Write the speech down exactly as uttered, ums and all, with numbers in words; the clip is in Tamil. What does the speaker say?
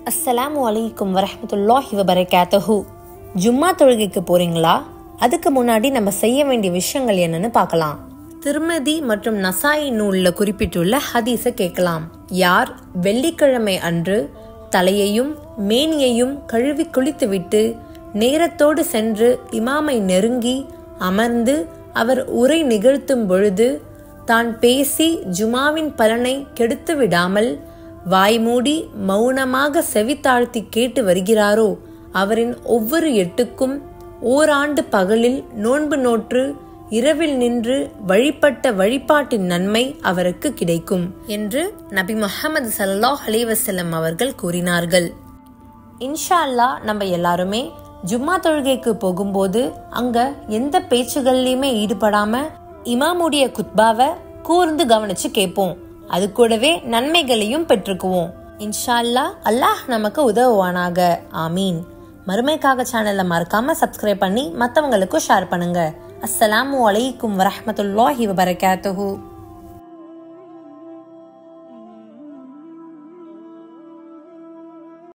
அஸ்ஸலாமு அலைக்கும் வரஹ்மத்துல்லாஹி வபரகாத்துஹு. ஜும்மா தொழுகைக்கு போறீங்களா? அதுக்கு முன்னாடி நம்ம செய்ய வேண்டிய விஷயங்கள் என்னன்னு பார்க்கலாம். திர்மிதி மற்றும் நசாயி நூல்ல குறிப்பிட்டுள்ள ஹதீஸை கேட்கலாம். யார் வெள்ளிக்கிழமை அன்று தலையையும் மேனியையும் கழுவி குளித்துவிட்டு நேரத்தோடு சென்று இமாமை நெருங்கி அமர்ந்து அவர் உரை நிகழ்த்தும் பொழுது தான் பேசி ஜுமாவின் பலனை கெடுத்து விடாமல் வாய்மூடி மௌனமாக செவித்தாழ்த்தி கேட்டு வருகிறாரோ அவரின் ஒவ்வொரு எட்டுக்கும் ஓராண்டு பகலில் நோன்பு நோற்று இரவில் நின்று வழிபட்ட வழிபாட்டின் நன்மை அவருக்கு கிடைக்கும் என்று நபி முஹம்மது ஸல்லல்லாஹு அலைஹி வஸல்லம் அவர்கள் கூறினார்கள். இன்ஷா அல்லாஹ் நம்ம எல்லாருமே ஜும்மா தொழுகைக்கு போகும்போது அங்க எந்த பேச்சுகள்லயுமே ஈடுபடாம இமாமுடைய குத்பாவை கூர்ந்து கவனிச்சு கேட்போம். அது கூடவே நன்மைகளையும் பெற்றுக்குவோம். இன்ஷா அல்லாஹ் அல்லாஹ் நமக்கு உதவுவானாக. ஆமீன். மறுமைக்காக சேனலை மறக்காம சப்ஸ்கிரைப் பண்ணி மற்றவங்களுக்கும் ஷேர் பண்ணுங்க. அஸ்ஸலாமு அலைக்கும் வரஹ்மத்துல்லாஹி வபரகாத்துஹு.